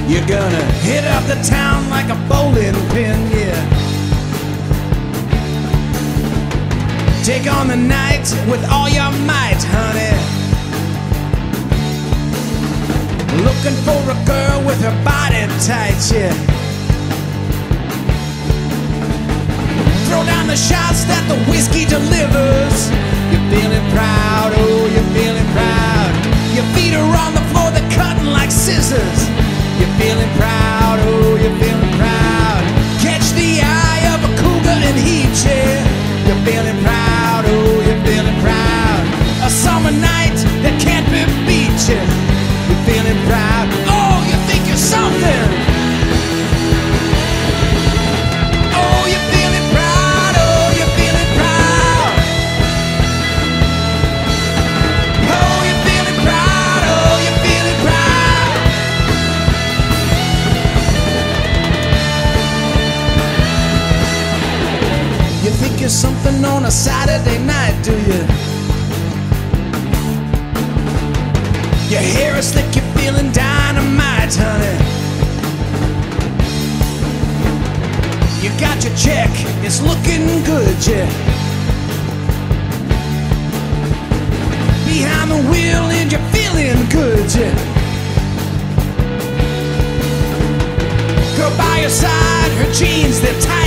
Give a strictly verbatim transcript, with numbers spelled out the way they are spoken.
You're gonna hit up the town like a bowling pin, yeah. Take on the night with all your might, honey. Looking for a girl with her body tight, yeah. Throw down the shots that the whiskey delivers. You're feeling proud, oh, you're feeling proud. Your feet are on the floor, they're cutting like scissors. You're feeling proud, oh, you're feeling proud. Catch the eye of a cougar and heat, yeah. You're feeling proud, oh, you're feeling proud. A summer night that can't be beat, yeah. You're feeling proud, oh, you think you're something. Oh, you're feeling proud, oh, you're feeling proud. Oh, you're feeling proud, oh, you're feeling proud. You think you're something on a Saturday night, do you? Your hair is slick, you're feeling dynamite, honey. You got your check, it's looking good, yeah. Behind the wheel and you're feeling good, yeah. Girl by your side, her jeans, they're tight.